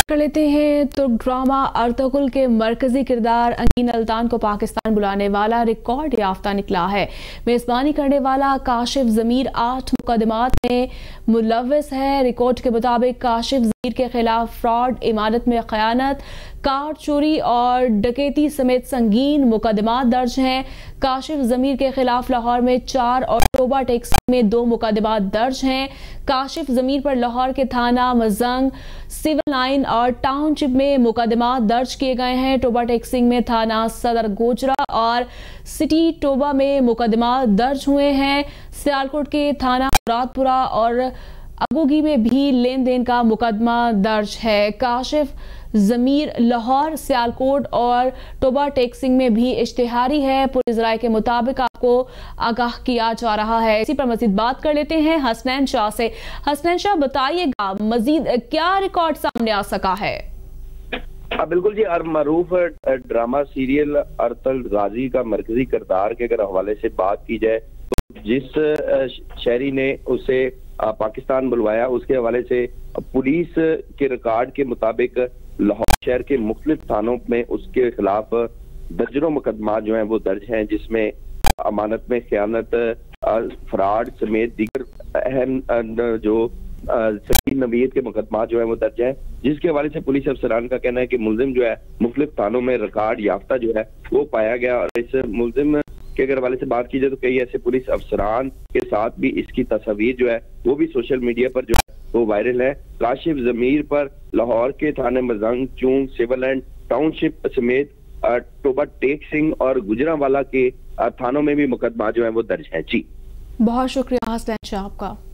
कर लेते हैं तो ड्रामा अर्तुगरुल के मरकजी किरदार अंगीन अल्तान को पाकिस्तान बुलाने वाला रिकॉर्ड याफ्ता निकला है। मेजबानी करने वाला काशिफ ज़मीर 8 मुकदमात में मुलव्वस है। रिकॉर्ड के मुताबिक काशिफ ज़मीर के खिलाफ फ्रॉड, इमारत में खयानत, कार चोरी और डकैती समेत संगीन मुकदमात दर्ज हैं। काशिफ ज़मीर के खिलाफ लाहौर में 4 और टोबा टैक्सी में 2 मुकदमात दर्ज हैं। काशिफ ज़मीर पर लाहौर के थाना मजंग, सिविल लाइन और टाउनशिप में मुकदमात दर्ज किए गए हैं। टोबा टैक्सी में थाना सदर गोजरा और सिटी टोबा में मुकदमात दर्ज हुए हैं। सियालकोट के थाना मुरादपुरा और अबोगी में भी लेन देन का मुकदमा दर्ज है। काशिफ ज़मीर लाहौर, सियालकोट और टोबा टैक्सिंग में भी इश्तिहारी है। पुलिस राय के मुताबिक आपको आगाह किया जा रहा है। इसी पर मजीद बात कर लेते हैं हसनैन शाह से। हसनैन शाह, बताइएगा मजीद क्या रिकॉर्ड सामने आ सका है? बिल्कुल जी, मरूफ ड्रामा सीरियल अर्तुल गाजी का मरकजी किरदार के अगर हवाले से बात की जाए तो जिस शहरी ने उसे पाकिस्तान बुलवाया उसके हवाले से पुलिस के रिकॉर्ड के मुताबिक लाहौर शहर के मुख्तलिफ थानों में उसके खिलाफ दर्जनों मुकदमा जो हैं वो दर्ज हैं, जिसमें अमानत में खयानत, फ्रॉड समेत दीगर अहम जो संगीन नवीयत के मुकदमा जो है वो दर्ज है। जिसके हवाले से पुलिस अफसरान का कहना है कि मुलजिम जो है मुख्तलिफ थानों में रिकॉर्ड याफ्ता जो है वो पाया गया। और इस मुलजिम के अगर हवाले से बात की जाए तो कई ऐसे पुलिस अफसरान के साथ भी इसकी तस्वीर जो है वो भी सोशल मीडिया पर जो है वो वायरल है। काशिफ ज़मीर पर लाहौर के थाने Mozang, Chung, civil and township समेत टोबा टैक्सिंग और गुजरांवाला के थानों में भी मुकदमा जो है वो दर्ज है। जी, बहुत शुक्रिया हसनैन शाह आपका।